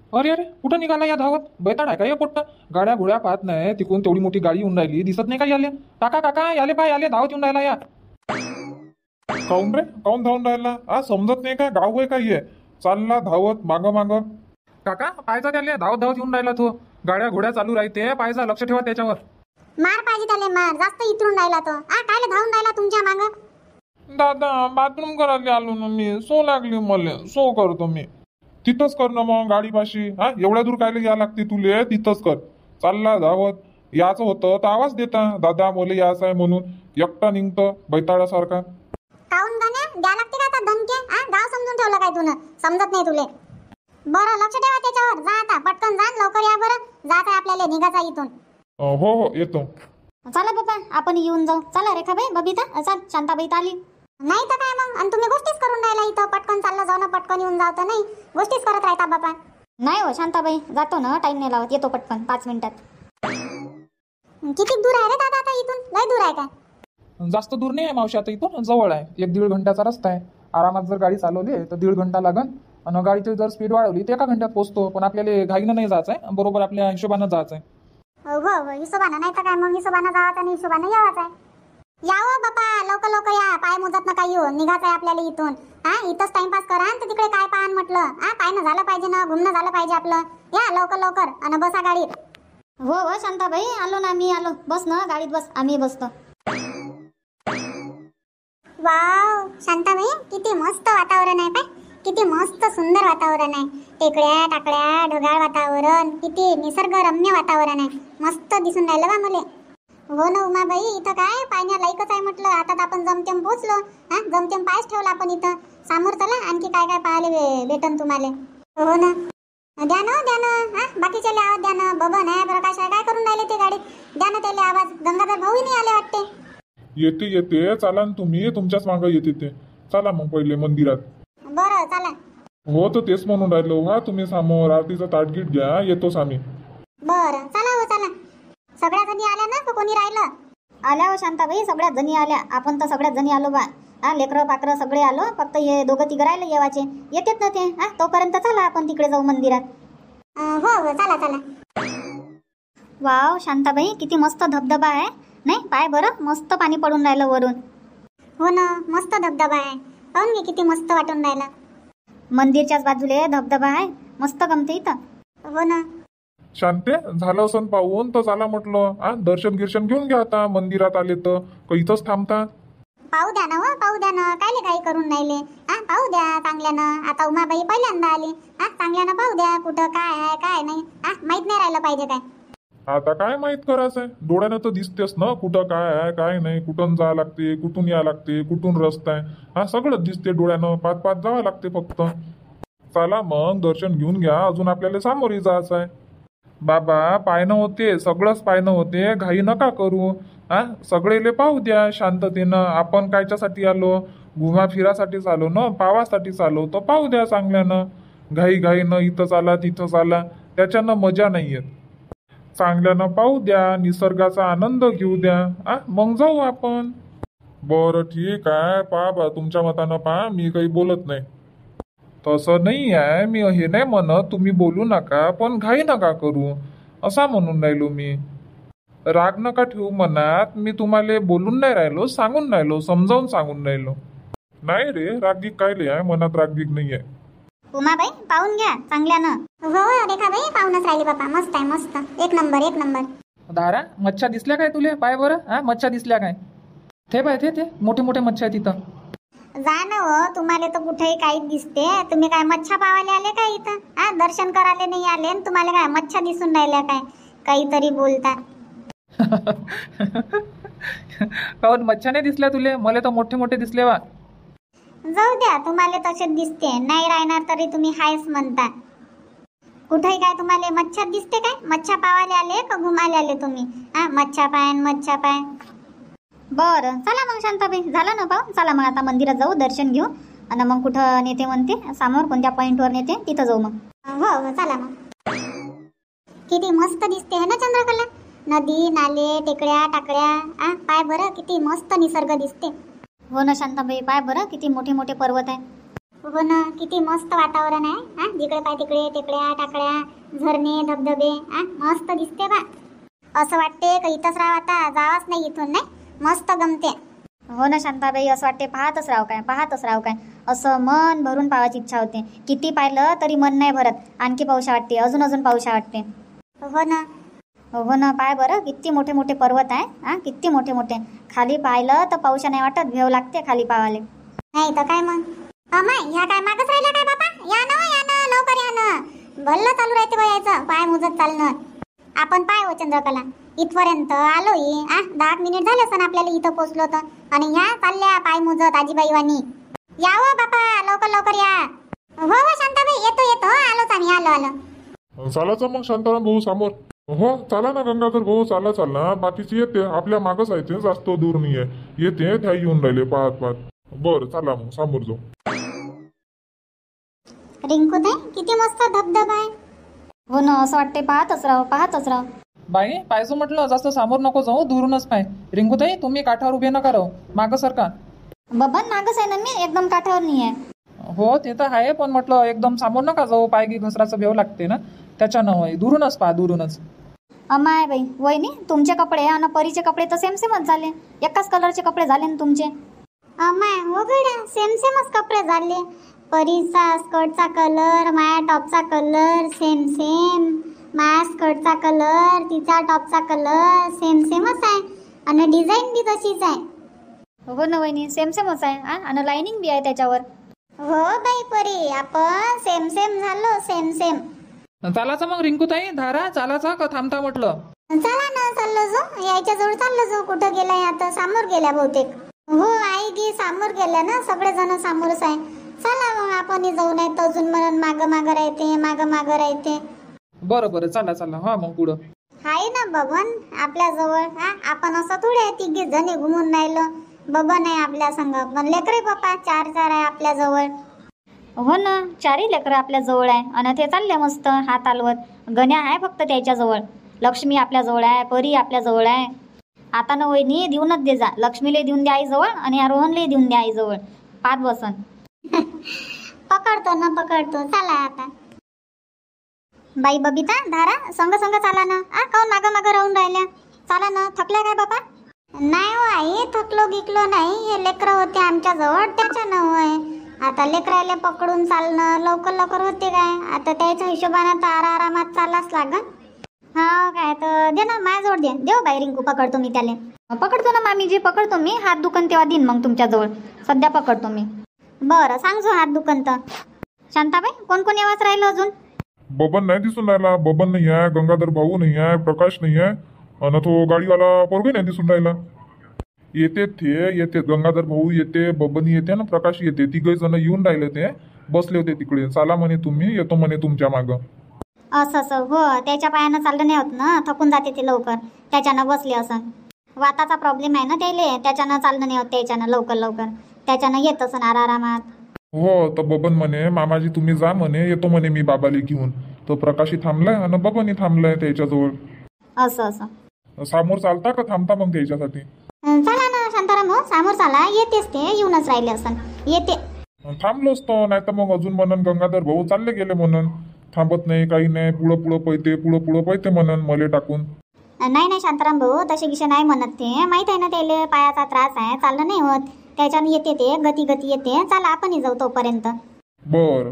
अरे अरे कुठं निघाला या धावत? बैताड आहे का या पोट्ट? गाड्या घोड्या पाहत नाही, तिकडून तेवढी मोठी गाडी येऊन राहिली, दिसत नाही का याले? काका काका याले पाय, याले धावत येऊन राहिला या. काऊन रे, काऊन धावून राहिला? समजत नाही का गाव आहे का हे? चालला धावत माग माग. काका पायचा त्याले, धावत धावत येऊन राहिला तो. गाड्या घोड्या चालू राहते, पायचा लक्ष ठेवा त्याच्यावर. मार पाहिजे त्याले, मार. जास्त इतरून राहिला तो. कायले धावून राहिला तुमच्या माग? दादा बाथरूम करायला आलो ना मी, सो लागली मला, सो करतो मी. तिथंच कर ना मग गाडीपाशी. एवढ्या दूर कायले या लागते तुले? तिथंच कर. चालला धावत. याचं होतं तर आवाज देता, दादा बोले याच आहे म्हणून. एकटा निघतं बैताळासारखा. काऊन गाण्या द्या लागते का आता धमके? गाव समजून ठेवलं काय तुला? समजत नाही तुले. बरं लक्ष ठेवा त्याच्यावर. जा आता पटकन जा, लवकर या बरं. जात आहे आपल्याला निघायचा इथून. हो हो येतो. चला बाबा आपण येऊन जाऊ. चला रेखाबाई, बबिता, चल शांताबाई तर आली. नाही तर काय मग? आणि तुम्ही गोष्टीच करून राहिला इथं. पटकन चालला जाऊ ना, पटकन येऊन जाऊ तर नाही. गोष्टीच करत राहता बाबा. नाही हो शांताबाई, जातो ना, टाइम नाही लावत, येतो पटकन 5 मिनिटात. किती दूर आहे रे दादा आता इथून? लय दूर आहे काय? जास्त दूर नाही आहे मावशी, आता इथून जवळ आहे. 1-1.5 घंट्याचा रस्ता आहे. आरामात जर गाडी चालवली तर 1.5 घंटा लागन. आणि गाडीची जर स्पीड वाढवली तर 1 घंट्यात पोहोचतो. पण आपल्याला घाईनं नाही जायचं आहे, बरोबर आपल्या हिशोबानं जायचं आहे. हो हिशोबानं. नाही तर काय मग? हिशोबानं जायचं आणि हिशोबानं यावाचं आहे. यावं बापा, लवकर लवकर या. पाय मोजत नका येऊ. निघायचं आहे आपल्याला इथून. इथंच टाइमपास करा तर तिकडे काय पाहन म्हटलं. पायनं झालं पाहिजे ना, घुमणं झालं पाहिजे आपलं. या लवकर लवकर आणि बसा गाडीत. हो हो शांताबाई, आलो ना आम्ही, आलो. बस ना गाडीत बस, आम्ही बसतो. वाव शांताबाई, किती मस्त वातावरण आहे. पाय किती मस्त सुंदर वातावरण आहे. टेकड्या टाकड्या, ढगाळ वातावरण, किती निसर्गरम्य वातावरण आहे. मस्त दिसून राहिलं बा मला. हो ना उमाबाई, इथं काय पाहण्या लायकच आहे म्हटलं. आता आपण जमतेम पोहोचलो. जमतेम पायच ठेवला आपण इथं. समोर चला, आणखी काय काय पाहायला भेटन तुम्हाला. हो ना, द्या ना. बाकीच्याले आवाज द्या ना. बबन आहे, प्रकाश आहे, काय करून राहिले ते गाडीत? द्या ना त्याला आवाज. गंगाधर भाऊही नाही आले वाटते. येते चला ना तुम्ही, तुमच्याच मागं येते ते. चला मग पहिले मंदिरात. बरं चला. हो तर तेच म्हणून राहिलो. तुम्ही समोर आरतीचं ताटगीट घ्या, येतोच आम्ही. बरं चला हो चला. सगळ्या जणी आल्या ना, तर कोणी राहिलं? आल्या हो शांताबाई, सगळ्याच जणी आल्या. आपण तर सगळ्याच जणी आलो बा. लेकरं पाकरं सगळे आलो. फक्त हे 2-3 राहिले येवाचे. येतेत ना ते. तोपर्यंत चला आपण तिकडे जाऊ मंदिरात. हो चला. वाव शांताबाई, किती मस्त धबधबा आहे. नाही पाय बरं, मस्त पाणी पडून राहिलं वरून. हो ना, मस्त धबधबा आहे. पाहून घे किती मस्त वाटून राहिला. मंदिरच्याच बाजूले धबधबा आहे, मस्त गमते इथं. हो ना. शांते झालं असं पाहून तर चला म्हटलं. दर्शन गिर्शन घेऊन घ्या आता. मंदिरात आले तर इथंच थांबता. पाहू द्या ना हो, पाहू द्या ना. कायले काही करून राहिले? पाहू द्या चांगल्यानं. आता उमाबाई पहिल्यांदा आली. चांगल्यानं पाहू द्या, कुठं काय आहे काय नाही. माहित नाही राहिलं पाहिजे काय. आता काय माहित करायचंय? डोळ्यानं तर दिसतेस ना कुठं काय आहे काय नाही, कुठून जावं लागते, कुठून या लागते, कुठून रस्ता आहे. सगळंच दिसते डोळ्यानं. पाच जावं लागते फक्त. चला मग दर्शन घेऊन घ्या. अजून आपल्याला सामोरी जायचं आहे. बाबा पायनं होते, सगळंच पायनं होते. घाई नका करू. सगळेले पाहू द्या शांततेनं. आपण कायच्यासाठी आलो? घुमा फिरासाठीच आलो ना, पावासाठीच आलो. तर पाहू द्या चांगल्यानं. घाईनं इथं चाला तिथं चाला, त्याच्यानं मजा नाही येत. चांगल्यानं पाहू द्या, निसर्गाचा आनंद घेऊ द्या. मग जाऊ आपण. बरं ठीक आहे, पहा बा तुमच्या मतानं पहा. मी काही बोलत नाही. तसं नाही आहे, मी हे नाही म्हणत तुम्ही बोलू नका, पण घाई नका करू असा म्हणून राहिलो मी. राग नका ठेवू मनात. मी तुम्हाला बोलून नाही राहिलो, सांगून राहिलो, समजावून सांगून राहिलो. नाही रे, रागीक कायले आहे? मनात रागीक नाही आहे. उमाबाई पाहून घ्या चांगल्यानं. हो रेखाबाई, पाहूनच राहिली बाबा. मस्त आहे मस्त. एक नंबर. दारा मच्छा दिसल्या काय तुले? पाय बरं. मच्छा दिसल्या काय? ते मोठे मोठे मच्छा आहेत तिथं. जा ना हो, तुम्हाला तर कुठेही काही दिसते. तुम्ही काय मच्छा पावाले आले काय इथं? दर्शन करायला नाही आले आणि तुम्हाला काय मच्छा दिसून राहिल्या काय? काहीतरी बोलता. काहून मच्छा नाही दिसल्या तुले? मला तर मोठे मोठे दिसले वा. जाऊ द्या, तुम्हाला तसेच दिसते. नाही राहणार तरी तुम्ही हायच म्हणता. कुठेही काय तुम्हाला मच्छा दिसते काय? मच्छा पावाले आले का घुमाले आले तुम्ही? मच्छा पाय. बरं चला मग शांताबाई, झालं ना पाहून. चला मग आता मंदिरात जाऊ, दर्शन घेऊ. आणि मग कुठं नेते म्हणते, समोर कोणत्या पॉइंटवर नेते तिथं जाऊ मग. हो चला मग. किती मस्त दिसते है ना चंद्रकला. नदी नाले टेकड्या टाकड्या. पाय बरं किती मस्त निसर्ग दिसते. हो ना शांताबाई, पाय बरं किती मोठे मोठे पर्वत आहे. हो ना, किती मस्त वातावरण आहे. हा, जिकडे पाय तिकडे टेकड्या टाकड्या झरणे धबधबे. हा, मस्त दिसते बा. असं वाटते का इथंच राहावं, आता जावाच नाही इथून. नाही, मस्त गमते. हो ना शांताबाई, असं वाटते पाहतच राव काय असं मन भरून पाहायची इच्छा होते. किती पाहिलं तरी मन नाही भरत, आणखी पाऊशा वाटते, अजून पाऊशा वाटते. हो ना. हो ना, पाय बरं किती मोठे मोठे पर्वत आहे. हा, किती मोठे मोठे. खाली पाहिलं तर पाऊशा नाही वाटत, भेव लागते खाली पावाले. नाही तर काय मग. अमाय, ह्या काय मागच राहिल्या काय बाबा? या ना लवकर या ना. भल्लं चालू राहते बा यायचं, पाय मुजत चालणं. आपण पाय हो चंद्रकला, इथपर्यंत आलो. 10 मिनिट झाले असं आपल्याला इथं पोहोचलो तर, आणि ह्या चालल्या पाय मुजत आजीबाईवानी. या हो बापा, लवकर या. हो शांताबाई, येतो आलोच आम्ही, आलो. चालायचं मग शांताराम भाऊ समोर. हो चला ना गंगाधर भाऊ, चाला. बाकीची येते आपल्या मागच आहे, ते जास्त दूर नाही आहे. येते त्या येऊन राहिले पाहत. बरं चला मग समोर जाऊ. रिंकूताई, किती मस्त धबधबा आहे. हो ना, असं वाटते पाहतच राव. बाई पाहिजे म्हटलं, जास्त समोर नको जाऊ, दुरूनच पाय. रिंकूताई, तुम्ही काठावर उभे नका राहू, मागं सरका. बबन मागच आहे ना मी, एकदम काठावर नाही आहे. हो ते तर आहे, पण म्हटलं एकदम समोर नका जाऊ, पाय की घसराचं भेव लागते ना, त्याच्यानं होय. दुरूनच पहा, दुरूनच. अमाय बाई, वहिनी तुमचे कपडे आणि परीचे कपडे तर सेमच झाले. एकाच कलरचे कपडे झाले ना तुमचे. अमाय, हो गड्या, सेमच कपडे झाले. परीचा स्कर्टचा कलर, माया टॉपचा कलर सेम. माया स्कर्टचा कलर, तिचा टॉपचा कलर सेमच आहे. आणि डिझाईन बी तशीच आहे. हो ना वहिनी, सेमच आहे. आणि लाइनिंग बी आहे त्याच्यावर. हो बाई परी, आपण सेम झालो, सेम. चालायचं मग रिंकूताई, धारा चालायचा का थांबता म्हटलं? चला ना, चाललो जो, यायच्या जवळ चाललो जो. कुठं गेलाय आता? समोर गेल्या बहुतेक. हो, आई गी समोर गेल्या ना, सगळेजण समोरच आहे. चला मग आपण जाऊ, नाही तर अजून म्हणून माग राहते. बरं चला. हा मग पुढं हाय ना बबन आपल्या जवळ. आपण असं थोडे तिघे जणी घुमून राहिलो. बबन आहे आपल्या संग, पण लेकरे बापा 4 आहे आपल्या जवळ. हो ना, 4 लेकरं आपल्या जवळ आहे, आणि ते चालले मस्त हात हलवत. गण्या आहे फक्त त्याच्या जवळ, लक्ष्मी आपल्या जवळ आहे, परी आपल्या जवळ आहे. आता ना वहिनी देऊनच दे जा, लक्ष्मीला देऊन द्या आई जवळ, आणि रोहनला देऊन द्या आई जवळ. पाच बसन. पकडतो. चला आता. बाई बबिता, धारा संग चाला ना. काऊन माग राहून राहिल्या? चला ना. थकल्या काय बाबा? नाही हो आई, थकलो गिकलो नाही. हे लेकरं होते आमच्या जवळ, त्याच्यानं होय. आता लेकराले पकडून चालणं लवकर होते काय? आता त्याच्या हिशोबाने तर आरामात चाललाच लागन. हा काय, तर दे ना माझ्याजवळ, देव बाई रिंकू, पकडतो मी त्याले. पकडतो ना मामीजी, पकडतो मी. हात दुखन तेव्हा देईन मग तुमच्याजवळ, सध्या पकडतो मी. बरं, सांगजो हात दुखन तर. शांताबाई, कोण येवाच राहिलं अजून? बबन नाही दिसून राहिला. बबन नाही आहे, गंगाधर भाऊ नाही आहे, प्रकाश नाही आहे, आणि तो गाडीवाला पोरगे नाही दिसून राहिला. येते गंगाधर भाऊ येते, बबन येते ना प्रकाश येते. 3 जण येऊन राहिले, ते बसले होते तिकडे. चला म्हणे तुम्ही, येतो म्हणे तुमच्या मागं. असं हो, त्याच्या पायानं चाललं नाही होत ना, थकून जाते ते लवकर, त्याच्यानं बसले. असं वाताचा प्रॉब्लेम आहे ना त्याले, त्याच्यानं चालणं नाही होत त्याच्यानं लवकर. त्याच्यानं येत असं आरामात. हो, तर बबन म्हणे मामाजी तुम्ही जा म्हणे, येतो म्हणे मी बाबाली घेऊन. तो प्रकाशी थांबलाय आणि बबनही थांबलाय त्याच्याजवळ. असं समोर चालता का थांबता मग त्याच्यासाठी? चला ना शांताराम हो, समोर चाला. येतेच ते, येऊनच राहिले असं. येते. थांबलो असतो, नाही तर मग अजून म्हणून गंगाधर भाऊ चालले गेले म्हणून. थांबत नाही, काही नाही, पुढं पैते म्हणून मले टाकून. नाही शांताराम भाऊ, तसे विषय नाही म्हणत. ते माहित आहे ना त्याले पायाचा त्रास आहे, चालणं नाही होत, त्याच्यानं येते ते गती येते. चला आपणही जाऊ तोपर्यंत. बर.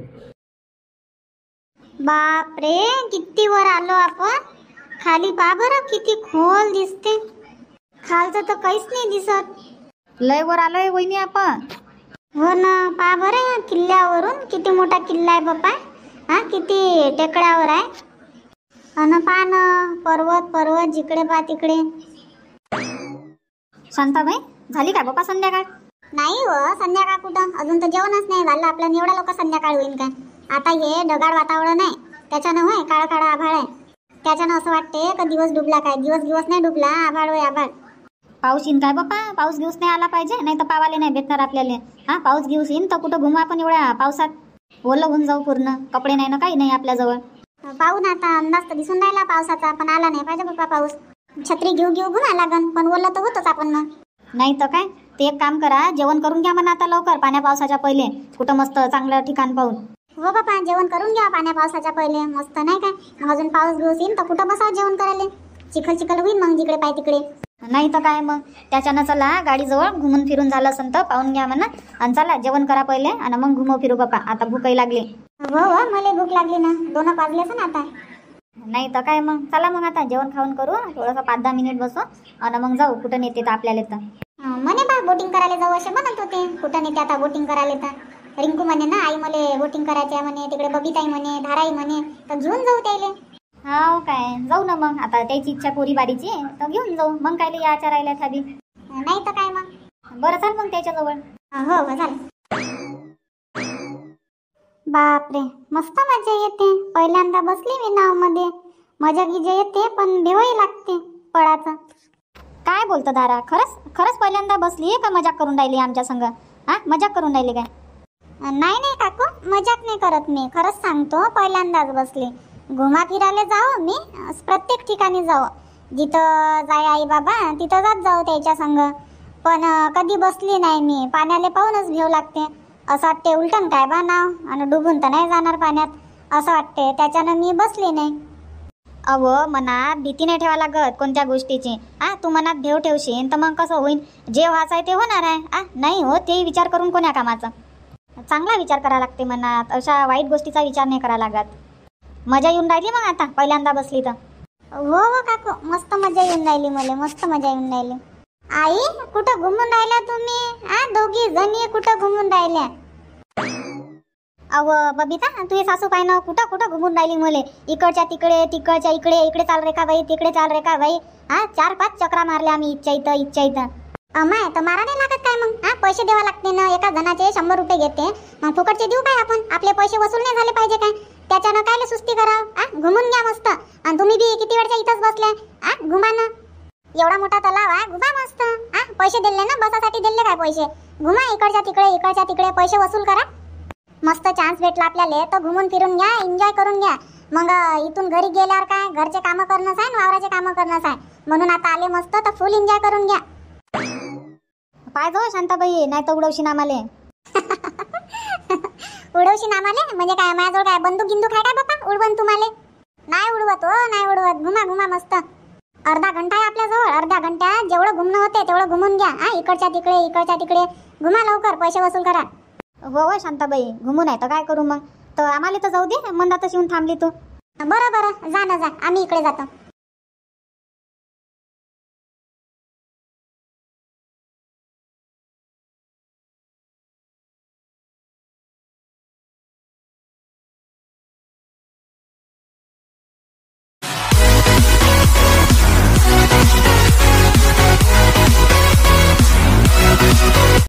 बापरे, किती वर आलो आपण. खाली पहा बरं, किती खोल दिसते. खालचं तर काहीच नाही दिसत. लय वर आलोय वहिनी आपण. हो ना, पहा बरं या किल्ल्यावरून, किती मोठा किल्ला आहे बापा. किती टेकड्यावर आहे. अन पहा ना, पर्वत जिकडे पहा तिकडे. शांताबाई, झाली काय बापा संध्याकाळ? नाही हो, संध्याकाळ कुठं, अजून तर जेवणच नाही झालं आपलं. एवढ्या लोक संध्याकाळ होईल काय? आता हे ढगाळ वातावरण आहे, त्याच्यानं होय काळा आभाळ आहे. त्याच्यानं असं वाटते का दिवस डुबला काय. दिवस नाही डुबला, आभाळ होय आभाळ. पाऊस येईन काय बापा? पाऊस घेऊस नाही आला पाहिजे, नाही तर पावाले नाही भेटणार आपल्याला. पाऊस घेऊस येईन तर कुठं घुमू आपण एवढ्या पावसात? ओलं होऊन जाऊ पूर्ण, कपडे नाही ना, काही नाही आपल्याजवळ. पाहू ना, आता अंदाज तर दिसून राहिला पावसाचा, पण आला नाही पाहिजे बाबा पाऊस. छत्री घेऊ घुमा लागन, पण ओलं तर होतच आपण मग. नाही तर काय, ते एक काम करा, जेवण करून घ्या म्हणा आता लवकर, पाण्या पावसाच्या पहिले कुठं मस्त चांगलं ठिकाण पाहून. हो बापा, जेवण करून घ्या पाण्या पावसाच्या पहिले, मस्त नाही काय. मग अजून पाऊस घेऊस येईन तर कुठं बसावं जेवण करायला, चिखल चिखल होईल मग जिकडे पाय तिकडे. नाही तर काय मग, त्याच्यानं चला गाडीजवळ घुमून फिरून झालं असं तर पाहून घ्या म्हणा, आणि चला जेवण करा पहिले आणि मग घुमो फिरू बापा, आता भूकही लागली. हो हो, मला भूक लागली ना, 2 वाजले ना आता. नाही तर काय मग, चला मग आता जेवण खाऊन करू, थोडंसं 5-10 मिनिट बसू आणि मग जाऊ कुठं नेते तर आपल्याला तर. म्हणे बा बोटिंग करायला जाऊ असे म्हणत होते, कुठं नेते आता बोटिंग करायला तर. रिंकू म्हणे ना, आई मला बोटिंग करायची आहे म्हणे, तिकडे बबीताई म्हणे, धाराई म्हणे, तर घेऊन जाऊ त्याले. हा काय, जाऊ ना मग, आता त्याची इच्छा पोरी बारीची तर घेऊन जाऊ, मग काय याच्या राहिल्या थाबी. नाही तर काय मग. बरं चाल मग त्याच्याजवळ. हो हो झालं. बापरे, मस्त मजा येते. पहिल्यांदा बसली मी नाव मध्ये, मजा गिजा येते पण भेवही लागते पळाचं. काय बोलतो दारा, खरंच खरंच पहिल्यांदा बसली का मजाक करून राहिली आमच्या संग? हा, मजाक करून राहिली काय? नाही नाही काकू, मजाक नाही करत मी, खरंच सांगतो, पहिल्यांदाच बसली. घुमा फिरायला जाऊ मी, प्रत्येक ठिकाणी जाऊ, जिथं जाय आई बाबा तिथं जात जाऊ त्याच्या संग, पण कधी बसली नाही मी. पाण्याला पाहूनच भेव लागते, असं वाटते उलटन काय बा नाव, आणि डुबून तर नाही जाणार पाण्यात असं वाटते, त्याच्यानं मी बसली नाही. अहो, मनात भीती नाही ठेवा लागत कोणत्या गोष्टीची. तू मनात भेव ठेवशील तर मग कसं होईल, जे व्हायचं आहे ते होणार आहे. नाही हो, ते विचार करून कोण्या कामाचा. चांगला विचार करायला लागते मनात, अशा वाईट गोष्टीचा विचार नाही करायला लागत. मजा येऊन राहिली मग आता पहिल्यांदा बसली तर? हो हो काकू, मस्त मजा येऊन राहिली मला, मस्त मजा येऊन राहिली. आई, कुठं घुमून राहिल्या तुम्ही? दोघी जणी कुठं घुमून राहिल्या? अहो बबिता, तुझी सासू काय ना कुठं कुठं घुमून राहिली मुले, इकडच्या तिकडे तिकडच्या इकडे, इकडे चाल रे का बाई, तिकडे चाल रे का बाई. 4-5 चक्रा मारल्या आम्ही इच्छा इथं. अमाय, तर मारा नाही लागत काय मग? पैसे द्यावा लागते ना, एका जणाचे 100 रुपये घेते, मग फुकटचे देऊ काय आपण? आपले पैसे वसूल नाही झाले पाहिजे काय? त्याच्यानं काय सुस्ती करावं? घुमून घ्या मस्त. आणि तुम्ही बी किती वेळच्या इथंच बसले, घुमा ना. एवढा मोठा तलाव आहे, घुमा मस्त. पैसे दिले ना, बसासाठी दिले काय पैसे? घुमा इकडच्या तिकडे पैसे वसूल करा. मस्त चान्स भेटला आपल्याला तर घुमून फिरून घ्या, एन्जॉय करून घ्या. मग इथून घरी गेल्यावर काय, घरचे कामं करणंच आहे, वावराचे कामं करणंच आहे, म्हणून आता आले मस्त तर फुल एन्जॉय करून घ्या. पाय जाऊ शांताबाई, नाही तर उडवशी नामाले. उडवशी नामाले म्हणजे काय? माझ्याजवळ काय बंदूक गिंदूक आहे काय बाबा उडवण तुम्हाला? नाही उडवत हो, नाही उडवत. घुमा मस्त. अर्धा घंटा आहे आपल्याजवळ, अर्ध्या घंट्यात जेवढं घुमणं होते तेवढं घुमून घ्या. इकडच्या तिकडे घुमा, लवकर पैसे वसूल करा. हो शांताबाई, घुमून आहे तर काय करू मग, तर आम्हाला तर जाऊ दे, मंदातच येऊन थांबली तू. बरं जा, आम्ही इकडे जातो.